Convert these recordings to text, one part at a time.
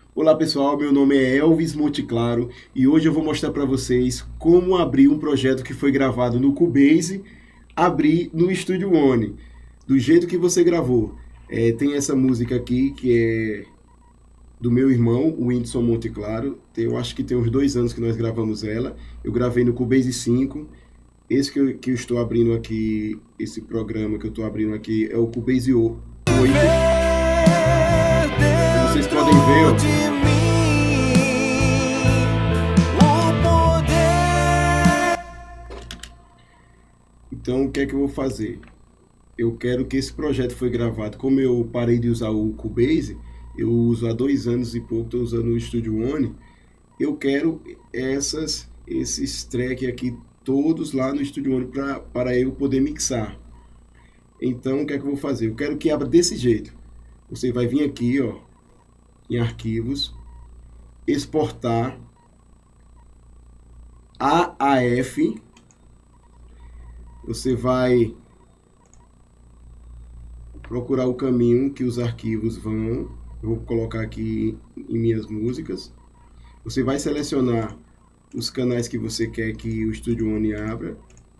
Olá pessoal, meu nome é Elvis Monteclaro e hoje eu vou mostrar para vocês como abrir um projeto que foi gravado no Cubase, abrir no Studio One, do jeito que você gravou. Tem essa música aqui que é do meu irmão, o Whindersson Monteclaro. Eu acho que tem uns 2 anos que nós gravamos ela. Eu gravei no Cubase 5. Esse que eu estou abrindo aqui, esse programa que eu estou abrindo aqui é o Cubase 8. Vocês podem ver, ó. Então, o que é que eu vou fazer? Eu quero que esse projeto foi gravado. Como eu parei de usar o Cubase, eu uso há 2 anos e pouco, estou usando o Studio One. Eu quero esses tracks aqui todos lá no Studio One para eu poder mixar. Então, o que é que eu vou fazer? Eu quero que abra desse jeito. Você vai vir aqui, ó, em arquivos, exportar AAF. Você vai procurar o caminho que os arquivos vão. Eu vou colocar aqui em minhas músicas. Você vai selecionar os canais que você quer que o Studio One abra.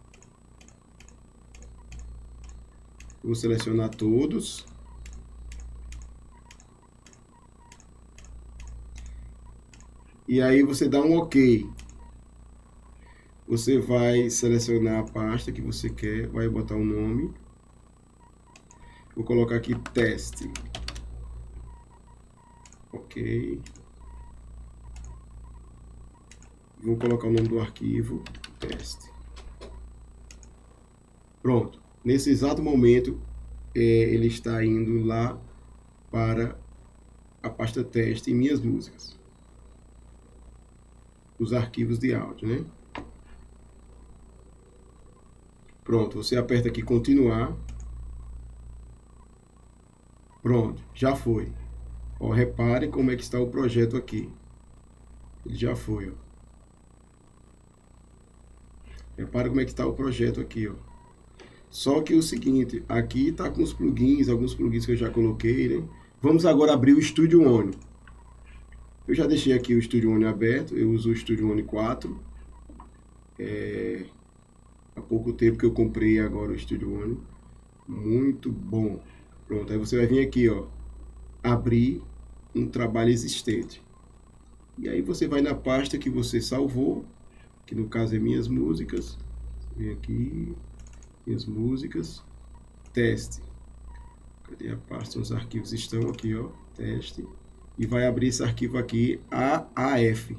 Vou selecionar todos. E aí você dá um OK. Você vai selecionar a pasta que você quer, vai botar o nome. Vou colocar aqui teste. OK. Vou colocar o nome do arquivo, teste. Pronto. Nesse exato momento, ele está indo lá para a pasta teste em minhas músicas. Os arquivos de áudio, né? Pronto, você aperta aqui continuar. Pronto, já foi. Ó, repare como é que está o projeto aqui. Ele já foi, ó. Repare como é que está o projeto aqui, ó. Só que é o seguinte, aqui está com os plugins, alguns plugins que eu já coloquei, né? Vamos agora abrir o Studio One. Eu já deixei aqui o Studio One aberto, eu uso o Studio One 4. Há pouco tempo que eu comprei agora o Studio One. Muito bom. Pronto, aí você vai vir aqui, ó, abrir um trabalho existente. E aí você vai na pasta que você salvou, que no caso é minhas músicas. Vem aqui, minhas músicas, teste. Cadê a pasta? Os arquivos estão aqui, ó, teste. E vai abrir esse arquivo aqui, AAF.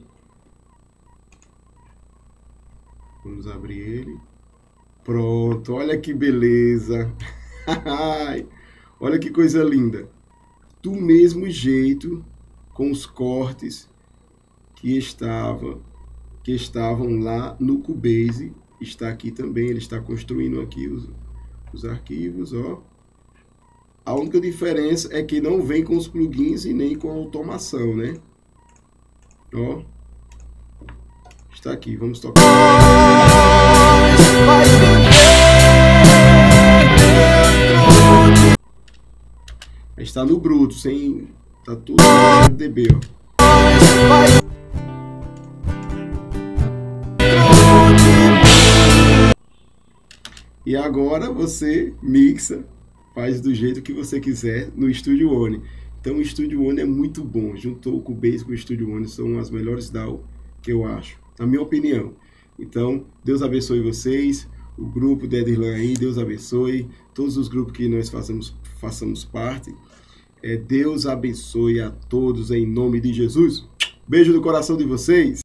Vamos abrir ele. Pronto, olha que beleza. Olha que coisa linda. Do mesmo jeito, com os cortes que estavam lá no Cubase, está aqui também. Ele está construindo aqui os arquivos, ó. A única diferença é que não vem com os plugins e nem com a automação, né? Ó. Está aqui, vamos tocar. Está no bruto, sem... Tá tudo no dB, ó. E agora você mixa, faz do jeito que você quiser no Studio One. Então o Studio One é muito bom. Juntou o Cubase com o Studio One, são as melhores DAW que eu acho, na minha opinião. Então, Deus abençoe vocês, o grupo de Edirlan aí, Deus abençoe, todos os grupos que nós façamos parte. Deus abençoe a todos em nome de Jesus. Beijo no coração de vocês.